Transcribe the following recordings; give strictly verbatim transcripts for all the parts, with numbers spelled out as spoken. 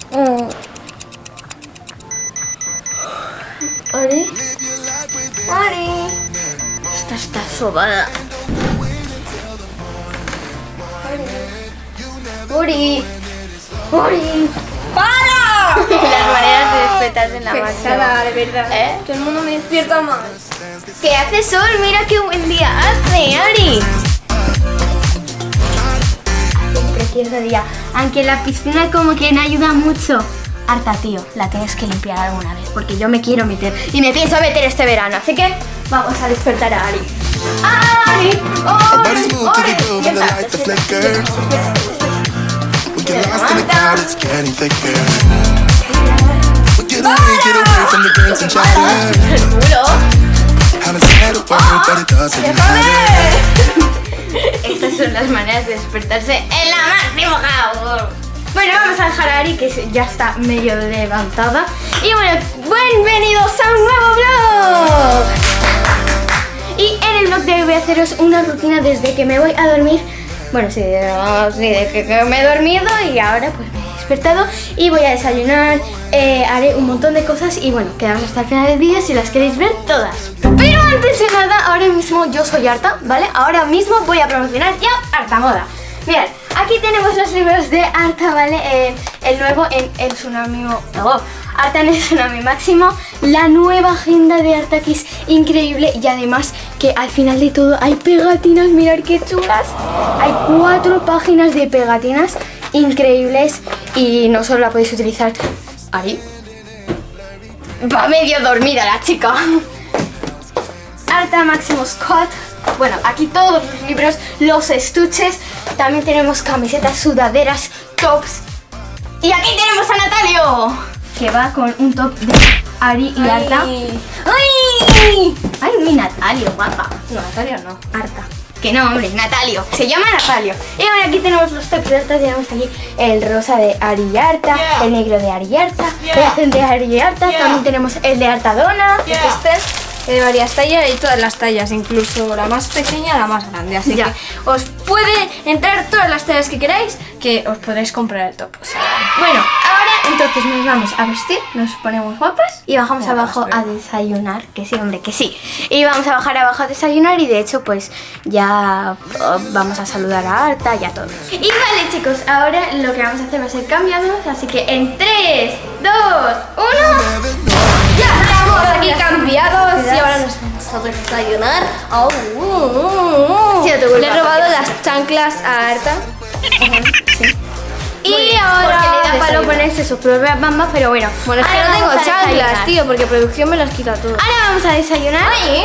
Mm. Ari. Ari. Esta está sobada. Uri. Uri. ¡Para! Las maneras de despertarse en la máquina. Pesada, de verdad. ¿Eh? Todo el mundo me despierta más. ¿Qué hace sol? Mira qué buen día hace, Ari. Hace un precioso día. Aunque la piscina como que no ayuda mucho. Arta, tío, la tienes que limpiar alguna vez porque yo me quiero meter y me pienso meter este verano. Así que vamos a despertar a Ari. ¡Ari! ¡Ari! ¡Ari! Despierta, despierta. Estas son las maneras de despertarse en la máxima calor. Bueno, vamos a dejar a Ari que ya está medio levantada. Y bueno, bienvenidos a un nuevo vlog. Y en el vlog de hoy voy a haceros una rutina desde que me voy a dormir. Bueno, sí, no, sí, de que, que me he dormido y ahora pues me he despertado y voy a desayunar, eh, haré un montón de cosas y bueno, quedaos hasta el final del vídeo si las queréis ver todas. Pero antes de nada, ahora mismo yo soy Arta, ¿vale? Ahora mismo voy a promocionar ya Arta Moda. Mirad, aquí tenemos los libros de Arta, ¿vale? Eh, el nuevo en el Tsunami... Oh, Arta en el Tsunami Máximo, la nueva agenda de Arta que es increíble y además que al final de todo hay pegatinas, mirad qué chulas. Hay cuatro páginas de pegatinas increíbles y no solo la podéis utilizar... Ahí. Va medio dormida la chica. Arta Máximo Scott. Bueno, aquí todos los libros, los estuches. También tenemos camisetas, sudaderas, tops. Y aquí tenemos a Natalio, que va con un top de Ari y Ay. Arta. ¡Ay! ¡Ay, mi Natalio, guapa! No, Natalia no. Arta. Que no, hombre, Natalio. Se llama Natalio. Y bueno, aquí tenemos los tops de Arta. Tenemos aquí el rosa de Ari y Arta, Yeah. el negro de Ari y Arta, Yeah. el azul de Ari y Arta. Yeah. También tenemos el de Artadona. Yeah. Este de varias tallas y todas las tallas, incluso la más pequeña, la más grande. Así Ya. que os puede entrar todas las tallas que queráis, que os podréis comprar el top. O sea, Bueno, ahora entonces nos vamos a vestir, nos ponemos guapas y bajamos Guapas, abajo pero- a desayunar, que sí, hombre, que sí. Y vamos a bajar abajo a desayunar y de hecho pues ya oh, vamos a saludar a Arta y a todos. Y vale chicos, ahora lo que vamos a hacer va a ser cambiarnos, así que en tres, dos, uno... ya estamos aquí cambiados y ahora nos vamos a desayunar. Oh, uh, uh, uh. Sí, no te culpa, Le he robado porque- las chanclas a Arta. Sí. Y Muy bien, ahora porque le da para desayuno. ponerse sus propias bambas, pero bueno. Bueno, es que ahora no tengo vamos a chanclas, desayunar. tío, porque producción me las quita todo. Ahora vamos a desayunar. Ay,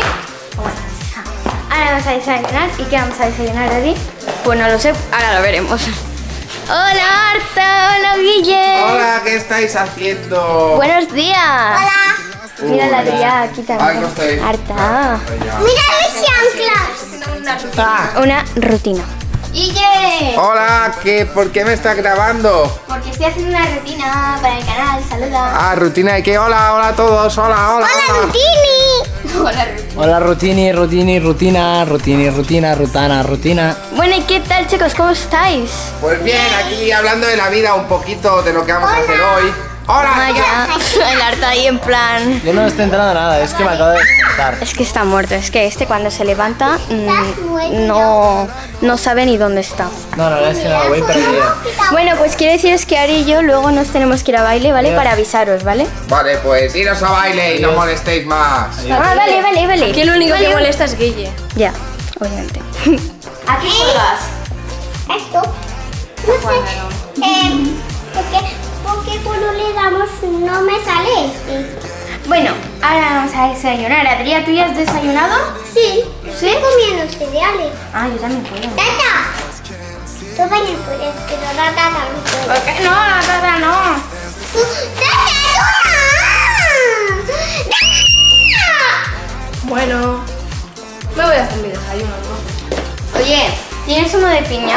Ahora vamos a desayunar. ¿Y qué vamos a desayunar, Ari? Pues no lo sé, ahora lo veremos. Hola, Arta. Hola, Guille. Hola, ¿qué estáis haciendo? Buenos días. Hola. Mira la tuya aquí Ay, también. no estoy. Arta. Mira mis chanclas. Una rutina. Guille. Hola, ¿qué, ¿por qué me estás grabando? Porque estoy haciendo una rutina para el canal. Saluda. Ah, rutina de qué. Hola, hola a todos. Hola, hola. Hola, Rutini. Hola, Rutini. Hola Rutini, Rutini, Rutina, Rutini, Rutina, Rutana, Rutina. Bueno, ¿y qué tal, chicos? ¿Cómo estáis? Pues bien, aquí hablando de la vida un poquito de lo que vamos a hacer hoy. Hola. Vaya, el Arta ahí en plan... Yo no me estoy enterando de nada, es que me acabo de despertar. Es que está muerto, es que este cuando se levanta mm, no, no sabe ni dónde está. No, no, es que me voy perdido. Bueno, pues quiero deciros que Ari y yo luego nos tenemos que ir a baile, ¿vale? Para avisaros, ¿vale? Vale, pues iros a baile y no Adiós. molestéis más. Ah, vale, vale, vale. aquí el único Vale, que vale. molesta es Guille. Ya, obviamente. ¿A qué juegas? Esto. No sé. Eh, porque, porque cuando le damos no me sale este. Bueno, ahora vamos a desayunar. Adrián, ¿tú ya has desayunado? Sí. Estoy comiendo cereales. Ah, yo también puedo. Tata. Tú también puedes, pero Tata no puede. ¿Por qué no? Tata, no. ¡Tata, no! ¡Tata! Bueno, me voy a hacer mi desayuno, ¿no? Oye, ¿tienes uno de piña?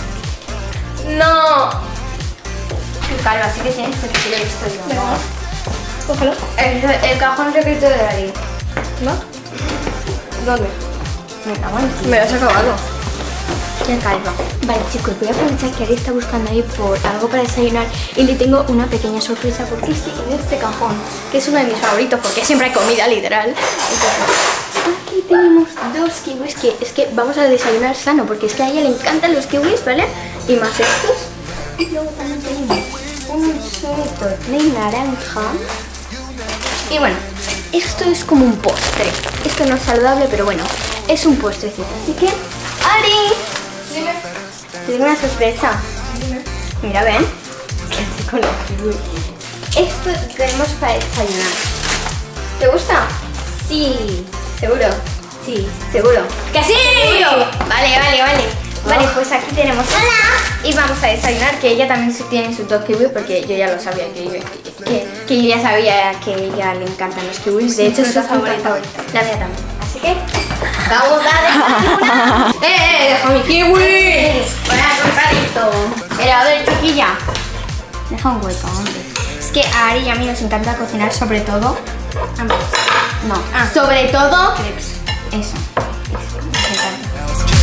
No. Claro, así que tienes que decir esto yo, ¿no? Cógelo. El, el cajón secreto de Ari. ¿No? ¿Dónde? Me cago en ti. Me lo has acabado. Qué calva. Vale, chicos, voy a aprovechar que Ari está buscando ahí por algo para desayunar y le tengo una pequeña sorpresa porque es que en este cajón, que es uno de mis favoritos porque siempre hay comida, literal. Entonces, aquí tenemos dos kiwis que es que vamos a desayunar sano porque es que a ella le encantan los kiwis, ¿vale? Y más estos. Y luego también tenemos un zumo de naranja. Y bueno, esto es como un postre. Esto no es saludable, pero bueno, es un postrecito. Así que, Ari, dime. Te digo una sorpresa. Dime. Mira, ven. ¿Qué hace con los kiwis? Esto tenemos para desayunar. ¿Te gusta? Sí. ¿Seguro? Sí, seguro. ¡Que sí! ¿Seguro? Vale, vale, vale. Vale, pues aquí tenemos ¡hola! Y vamos a desayunar, que ella también tiene su top kiwi porque yo ya lo sabía, que, que, que yo ya sabía que a ella le encantan los kiwis. De hecho, es su favorita. La mía también. Así que vamos a desayunar. ¡Eh, eh! ¡Deja mi kiwi! Voy a cortar esto. Pero a ver, chiquilla. Deja un hueco, hombre. Es que a Ari y a mí nos encanta cocinar, sobre todo. No, ah, sobre todo crepes. Eso. Eso. Me encanta.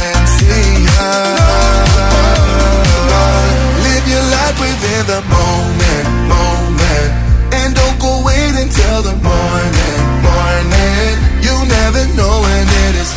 Live your life within the moment, moment, and don't go wait until the morning, morning. You never know when it is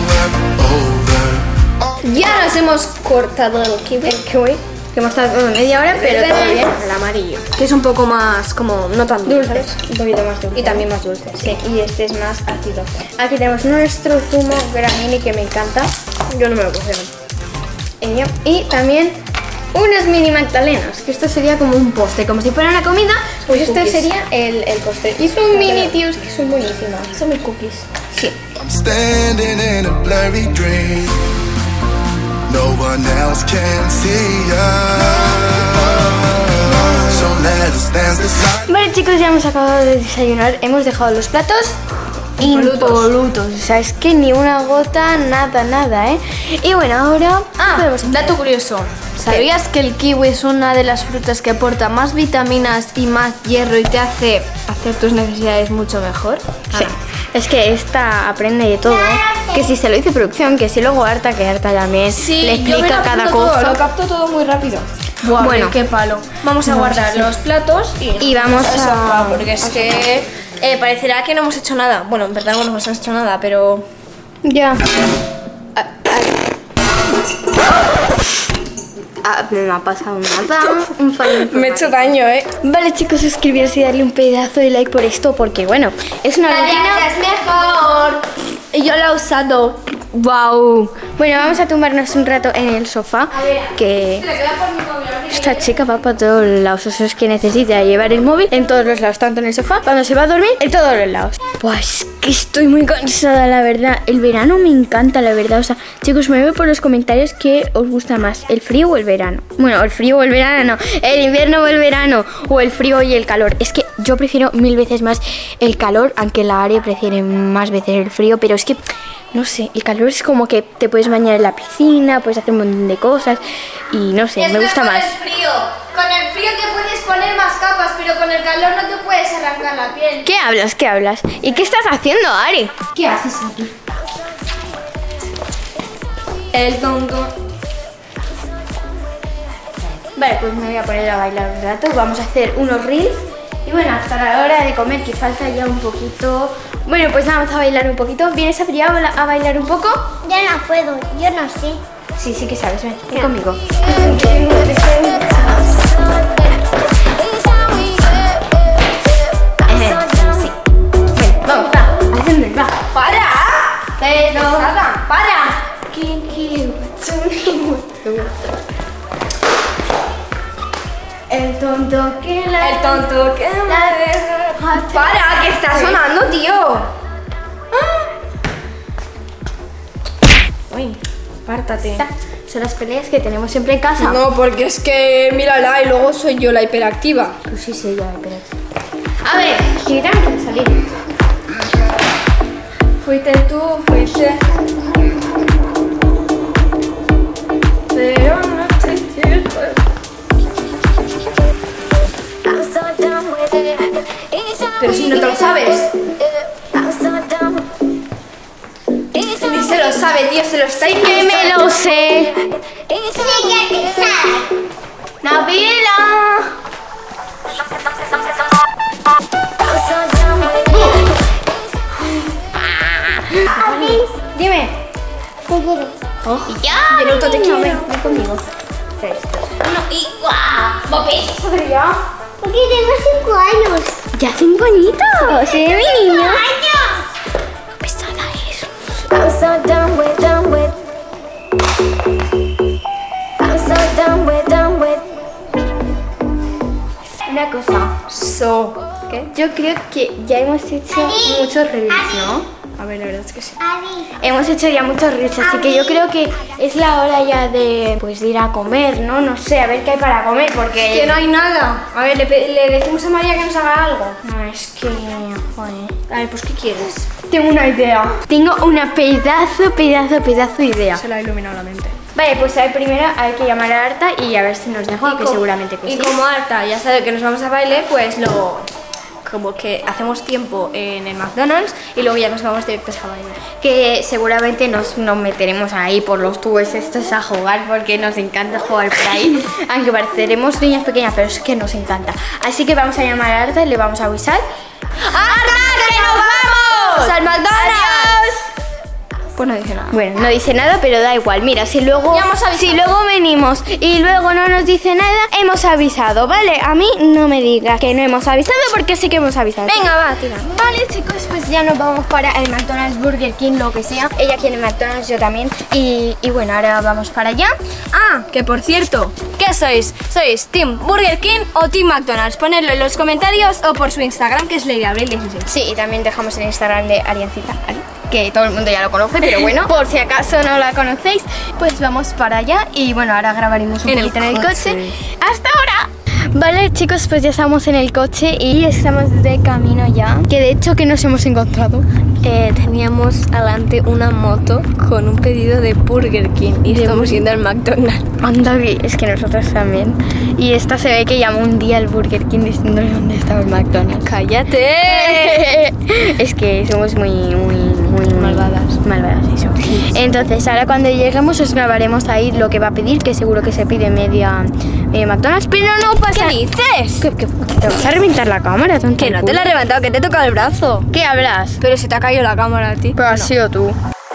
over, over. Ya nos hemos cortado el kiwi. El kiwi, que hemos tardado media hora, pero todo bien. El amarillo, que es un poco más, como, no tan dulce, Dulces, un poquito más dulce. y también más dulce. Sí, y este es más ácido. Aquí tenemos nuestro zumo granini que me encanta. Yo no me lo cogieron. Eh, Y también unos mini magdalenas, que esto sería como un postre, como si fuera una comida, pues esto cookies. sería el, el postre. Y son mini tíos que son buenísimas. Son mis cookies. Sí. I'm standing in a blurry dream. No one else can see us. So let us dance this night. Vale, chicos, ya hemos acabado de desayunar. Hemos dejado los platos impolutos. O sea, es que ni una gota, nada, nada, ¿eh? Y bueno, ahora Ah, podemos... dato curioso. ¿Sabías que el kiwi es una de las frutas que aporta más vitaminas y más hierro y te hace hacer tus necesidades mucho mejor? Sí, es que esta aprende de todo, ¿eh? Que si se lo dice producción, que si luego harta, que harta también le explica cada cosa. Todo, lo capto todo muy rápido. Buah, Bueno. qué, qué palo. Vamos a guardar los platos y, Y vamos al a- sofá, porque es que eh, parecerá que no hemos hecho nada. Bueno, en verdad no hemos hecho nada, pero Ya. Ah, ah, no me ha pasado nada. Un fallo informático. daño, ¿eh? Vale, chicos, suscribirse y darle un pedazo de like por esto, porque bueno, es una rutina. es mejor. Y yo la he usado. Wow. Bueno, vamos a tumbarnos un rato en el sofá. Que esta chica va para todos lados. Eso es que necesita llevar el móvil en todos los lados, tanto en el sofá, cuando se va a dormir, en todos los lados. Pues que estoy muy cansada, la verdad. El verano me encanta, la verdad. O sea, chicos, me veo por los comentarios qué os gusta más, el frío o el verano. Bueno, el frío o el verano, no. El invierno o el verano, o el frío y el calor. Es que yo prefiero mil veces más el calor, aunque la Ari prefiere más veces el frío, pero es que no sé, el calor es como que te puedes bañar en la piscina, puedes hacer un montón de cosas y no sé, me gusta más. Frío. Con el frío te puedes poner más capas, pero con el calor no te puedes arrancar la piel. ¿Qué hablas? ¿Qué hablas? ¿Y qué estás haciendo, Ari? ¿Qué haces aquí? El tonto. Vale, pues me voy a poner a bailar un rato, vamos a hacer unos reels y bueno, hasta la hora de comer que falta ya un poquito. Bueno, pues vamos a bailar un poquito. ¿Vienes a Priya a bailar un poco? Yo no puedo, yo no sé. Sí, sí que sabes, ven, ven conmigo. Eh, sí. Ven, vamos, va, haciendo el va. ¡Para! Pero... ¡Nada! ¡Para! El tonto que la... El tonto que la deja. ¡Para! ¡Que está sonando, tío! Uy, pártate. Son las peleas que tenemos siempre en casa. No, porque es que mírala y luego soy yo la hiperactiva. Pues sí, sí, ya, pero... A ver, que tengo que salir. Fuiste tú, fuiste. Pero no te quiero. Pero si no te lo sabes. Ni se lo sabe sabe, tío, se lo está Sí que me lo sé. Sí que te sabe. Nabila. Abis, Dime. ¿qué quieres? Ya. Geruto, te quiero. Ven conmigo. Uno y guau. ¿Sobre ya? Porque tengo cinco años. Ya cinco añitos. Sí, mi niño. ¡Años! Pesada es. I'm so done with, done with. I'm so done with, done with. Una cosa. So. ¿Qué? Yo creo que ya hemos hecho muchos reels, ¿no? A ver, la verdad es que sí. Abis, Hemos hecho ya muchos reels, así que yo creo que es la hora ya de, pues, de ir a comer, ¿no? No sé, a ver qué hay para comer, porque... Que no hay nada. A ver, le, pe- le decimos a María que nos haga algo. No, es que... Joder. A ver, pues ¿qué quieres? Tengo una idea. Tengo una pedazo, pedazo, pedazo idea. Se le ha iluminado la mente. Vale, pues a ver, primero hay que llamar a Arta y a ver si nos deja, que como- seguramente que y sí. como Arta ya sabe que nos vamos a baile, pues lo... Como que hacemos tiempo en el McDonald's y luego ya nos vamos directos a baile. Que seguramente nos, nos meteremos ahí por los tubos estos a jugar porque nos encanta jugar por ahí. Aunque pareceremos niñas pequeñas, pero es que nos encanta. Así que vamos a llamar a Arta y le vamos a avisar. ¡Arta, que nos vamos! ¡Al McDonald's! Pues no dice nada. Bueno, no dice nada, pero da igual. Mira, si luego, Ya hemos avisado. si luego venimos y luego no nos dice nada, hemos avisado, ¿vale? A mí no me digas que no hemos avisado porque sí que hemos avisado. Venga, va, tira. Vale, chicos, pues ya nos vamos para el McDonald's, Burger King, lo que sea. Ella quiere McDonald's, yo también. Y, y bueno, ahora vamos para allá. Ah, que por cierto, ¿qué sois? ¿Sois Team Burger King o Team McDonald's? Ponedlo en los comentarios o por su Instagram, que es Lady Abril dieciséis. Sí, y también dejamos el Instagram de Ariancita, Ari, que todo el mundo ya lo conoce, pero bueno, por si acaso no la conocéis, pues vamos para allá. Y bueno, ahora grabaremos un En el poquito en el coche. coche. ¡Hasta ahora! Vale, chicos, pues ya estamos en el coche y estamos de camino ya. Que de hecho, ¿qué nos hemos encontrado? Eh, teníamos adelante una moto con un pedido de Burger King y estamos yendo al McDonald's. Anda, que es que nosotros también. Y esta se ve que llamó un día al Burger King diciéndole dónde estaba el McDonald's. ¡Cállate! Es que somos muy, muy, muy Malvadas. Malvadas, eso. Entonces, ahora cuando lleguemos os grabaremos ahí lo que va a pedir, que seguro que se pide media eh, McDonald's, pero no pasa. ¿Qué dices? ¿Qué, qué, te vas a reventar la cámara, tonta? Que no te la he levantado, que te he tocado el brazo. ¿Qué hablas? Pero se te ha caído la cámara a ti. Pero has sido tú.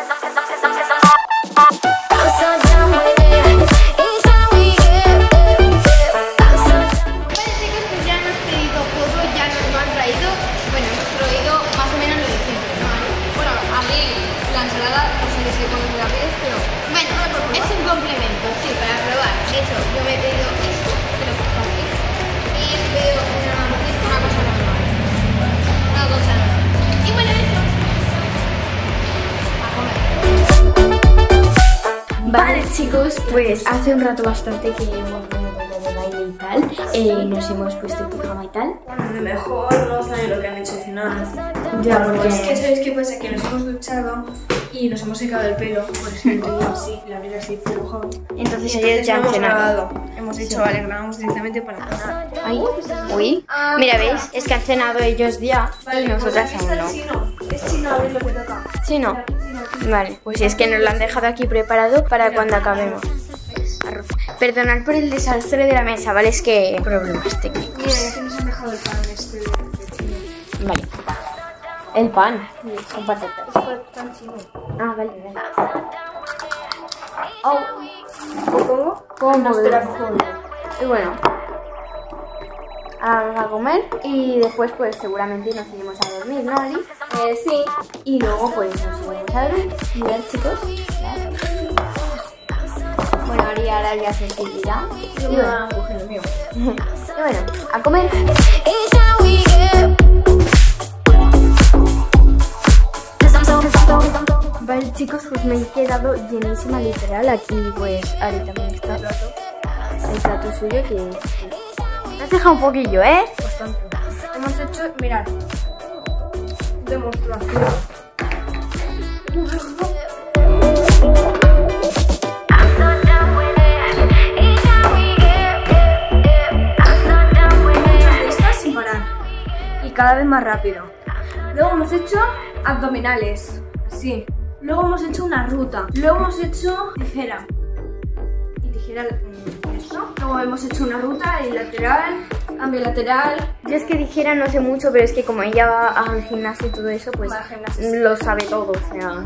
I'm so done with it. Each time we get, I'm so Vale, chicos, pues ya hemos pedido todo, ya nos lo han traído. Bueno, hemos traído más o menos lo de siempre, ¿no? Bueno, a mí la ensalada no sé si cómo me la pides, pero... Bueno, es un complemento, sí, para probar. De hecho, yo me he pedido esto, que lo pongo aquí. Y he pedido una, una cosa normal. Una cosa normal. Y bueno, eso. A comer. Vale, chicos, pues hace un rato bastante que hemos venido de baile y tal. Eh, nos hemos puesto en pijama y tal. De mejor no sabe lo que han hecho cenar. Ya, porque... Es que ¿sabéis qué pasa? Que nos hemos duchado y nos hemos secado el pelo. Por eso el pelo así, la vida así flojado. Entonces Y ellos ya no han hemos cenado. grabado. Hemos dicho, vale, grabamos directamente para cenar. Ay, uy. Mira, ¿veis? Es que han cenado ellos ya y nosotras aún no. chino. Es chino, a ver lo que toca. Sí, no. Vale, pues es que nos lo han dejado aquí preparado para cuando acabemos. Arroz. Perdonad por el desastre de la mesa, ¿vale? Es que problemas técnicos. Mira, ya que nos han dejado el pan este de chino. Vale. El pan. Con patatas. Tan chino. Ah, vale, vale. Oh. ¿Cómo? ¿Cómo? Espera, cojo uno. Y bueno. Ahora vamos a comer y después pues seguramente nos iremos a dormir, ¿no, Ali? Eh, sí. Y luego pues nos iremos a dormir. Mirad, chicos. Bueno, Ari ahora ya se irá. Y Yo me bueno, voy a coger el mío. y bueno, a comer. each time we get. 'Cause I'm so, so, so, so. Vale, chicos, pues me he quedado llenísima, literal. Aquí pues Ari también está. El plato suyo que... Me has dejado un poquillo, ¿eh? Bastante. Hemos hecho, mirad, demostración. Estas sin parar. Y cada vez más rápido. Luego hemos hecho abdominales. Así. luego hemos hecho una ruta, luego hemos hecho tijera y tijera mm, esto, luego hemos hecho una ruta y lateral, ambilateral. Yo es que dijera no sé mucho, pero es que como ella va al gimnasio y todo eso, pues Va al gimnasio. lo sabe todo, o sea...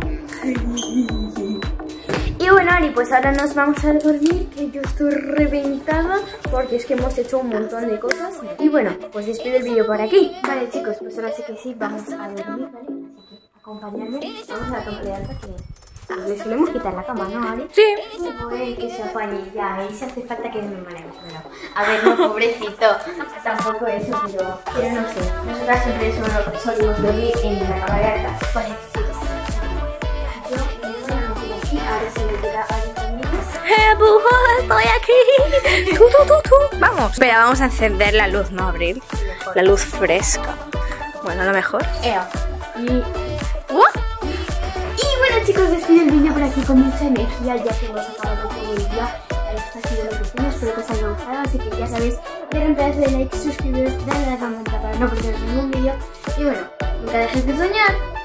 Y bueno, Ari, pues ahora nos vamos a dormir, que yo estoy reventada porque es que hemos hecho un montón de cosas. Y bueno, pues despido el vídeo por aquí. Vale, chicos, pues ahora sí que sí, vamos a dormir, ¿vale? Así que acompañadme, vamos a la cama de alta que... pues le solemos quitar la cama, ¿no, Ari? Sí. Joder, que se apañe ya, y si hace falta que me manemos, bueno. A ver, no, pobrecito, tampoco eso, pero, pero no sé. Nosotras siempre solo solemos dormir en la cama de alta. Vale, chicos. Yo me voy a aquí, ahora se me queda Ari conmigo. ¡Eh, bujo! ¡Estoy aquí! ¡Tú, tú, tú, tú! Vamos. Espera, vamos a encender la luz, ¿no, Abril? La luz fresca. Bueno, a lo mejor. Ea. Y... ¿what? Y bueno, chicos, despido el vídeo por aquí con mucha energía, ya que hemos acabado todo el día. Esto ha sido lo que hicimos, espero que os haya gustado, así que ya sabéis, denle un pedazo de like, suscribiros, darle a la campanita para no perderos ningún vídeo. Y bueno, nunca dejéis de soñar.